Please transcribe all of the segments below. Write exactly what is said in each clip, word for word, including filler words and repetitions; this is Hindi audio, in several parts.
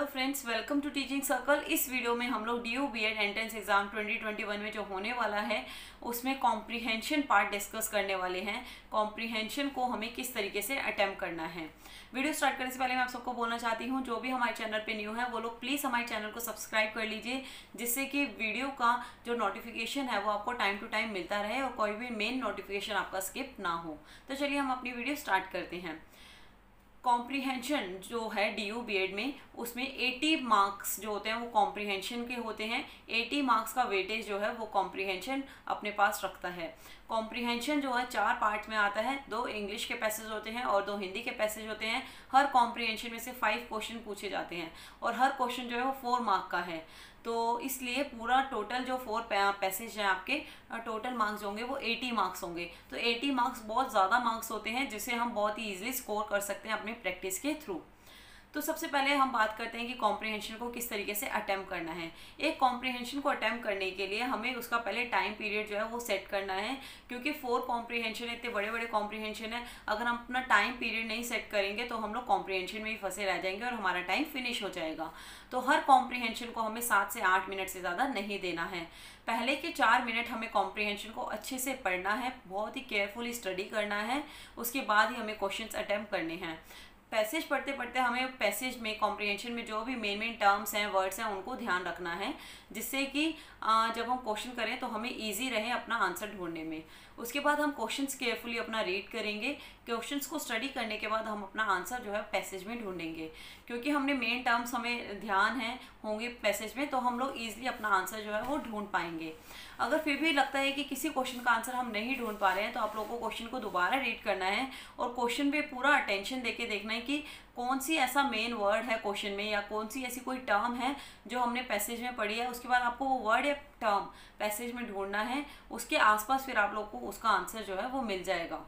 Friends, welcome to teaching circle. इस वीडियो में हम लोग D U B Ed entrance exam twenty twenty one में जो होने वाला है उसमें कॉम्प्रीहेंशन पार्ट डिस्कस करने वाले हैं। कॉम्प्रीहेंशन को हमें किस तरीके से अटेम्प्ट करना है। वीडियो स्टार्ट करने से पहले मैं आप सबको बोलना चाहती हूँ, जो भी हमारे चैनल पे न्यू है वो लोग प्लीज़ हमारे चैनल को सब्सक्राइब कर लीजिए, जिससे कि वीडियो का जो नोटिफिकेशन है वो आपको टाइम टू टाइम मिलता रहे और कोई भी मेन नोटिफिकेशन आपका स्किप ना हो। तो चलिए हम अपनी वीडियो स्टार्ट करते हैं। कॉम्प्रीहेंशन जो है डी यू बी एड में, उसमें अस्सी मार्क्स जो होते हैं वो कॉम्प्रीहेंशन के होते हैं। अस्सी मार्क्स का वेटेज जो है वो कॉम्प्रीहेंशन अपने पास रखता है। कॉम्प्रीहेंशन जो है चार पार्ट में आता है, दो इंग्लिश के पैसेज होते हैं और दो हिंदी के पैसेज होते हैं। हर कॉम्प्रीहेंशन में से फाइव क्वेश्चन पूछे जाते हैं और हर क्वेश्चन जो है वो फोर मार्क का है। तो इसलिए पूरा टोटल जो फोर पैसेज हैं आपके, टोटल मार्क्स होंगे वो अस्सी मार्क्स होंगे। तो अस्सी मार्क्स बहुत ज़्यादा मार्क्स होते हैं, जिसे हम बहुत ही ईजिली स्कोर कर सकते हैं अपनी प्रैक्टिस के थ्रू। तो सबसे पहले हम बात करते हैं कि कॉम्प्रीहेंशन को किस तरीके से अटेम्प्ट करना है। एक कॉम्प्रीहेंशन को अटेम्प्ट करने के लिए हमें उसका पहले टाइम पीरियड जो है वो सेट करना है, क्योंकि फोर कॉम्प्रीहेंशन इतने बड़े बड़े कॉम्प्रीहेंशन है। अगर हम अपना टाइम पीरियड नहीं सेट करेंगे तो हम लोग कॉम्प्रीहेंशन में ही फंसे रह जाएंगे और हमारा टाइम फिनिश हो जाएगा। तो हर कॉम्प्रीहेंशन को हमें सात से आठ मिनट से ज़्यादा नहीं देना है। पहले के चार मिनट हमें कॉम्प्रीहेंशन को अच्छे से पढ़ना है, बहुत ही केयरफुली स्टडी करना है, उसके बाद ही हमें क्वेश्चंस अटेम्प्ट करने हैं। पैसेज पढ़ते पढ़ते हमें पैसेज में कॉम्प्रीहेंशन में जो भी मेन मेन टर्म्स हैं, वर्ड्स हैं, उनको ध्यान रखना है, जिससे कि जब हम क्वेश्चन करें तो हमें इजी रहे अपना आंसर ढूंढने में। उसके बाद हम क्वेश्चंस केयरफुली अपना रीड करेंगे। क्वेश्चंस को स्टडी करने के बाद हम अपना आंसर जो है पैसेज में ढूंढेंगे, क्योंकि हमने मेन टर्म्स हमें ध्यान है होंगे पैसेज में, तो हम लोग ईजिली अपना आंसर जो है वो ढूंढ पाएंगे। अगर फिर भी लगता है कि किसी क्वेश्चन का आंसर हम नहीं ढूंढ पा रहे हैं, तो आप लोगों को क्वेश्चन को दोबारा रीड करना है और क्वेश्चन पे पूरा अटेंशन देके देखना है कि कौन सी ऐसा मेन वर्ड है क्वेश्चन में, या कौन सी ऐसी कोई टर्म है जो हमने पैसेज में पढ़ी है। उसके बाद आपको वो वर्ड या टर्म पैसेज में ढूंढना है, उसके आसपास फिर आप लोग को उसका आंसर जो है वो मिल जाएगा।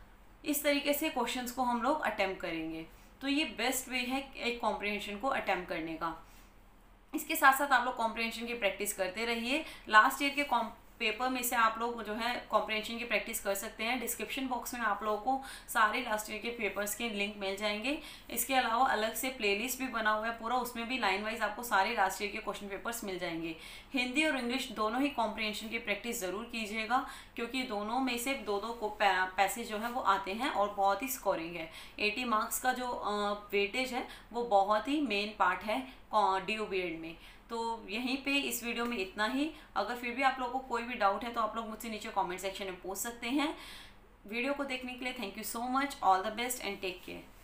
इस तरीके से क्वेश्चंस को हम लोग अटेम्प्ट करेंगे। तो ये बेस्ट वे है एक कॉम्प्रीहेंशन को अटेम्प्ट करने का। इसके साथ साथ आप लोग कॉम्प्रीहेंशन की प्रैक्टिस करते रहिए। लास्ट ईयर के पेपर में से आप लोग जो है कॉम्प्रीहेंशन की प्रैक्टिस कर सकते हैं। डिस्क्रिप्शन बॉक्स में आप लोगों को सारे लास्ट ईयर के पेपर्स के लिंक मिल जाएंगे। इसके अलावा अलग से प्लेलिस्ट भी बना हुआ है पूरा, उसमें भी लाइन वाइज आपको सारे लास्ट ईयर के क्वेश्चन पेपर्स मिल जाएंगे। हिंदी और इंग्लिश दोनों ही कॉम्प्रीहेंशन की प्रैक्टिस ज़रूर कीजिएगा, क्योंकि दोनों में से दो दो पैसेज जो है वो आते हैं और बहुत ही स्कोरिंग है। अस्सी मार्क्स का जो वेटेज है वो बहुत ही मेन पार्ट है डी यू बी एड में। तो यहीं पे इस वीडियो में इतना ही। अगर फिर भी आप लोगों को कोई भी डाउट है तो आप लोग मुझसे नीचे कमेंट सेक्शन में पूछ सकते हैं। वीडियो को देखने के लिए thank you so much. All the best and take care.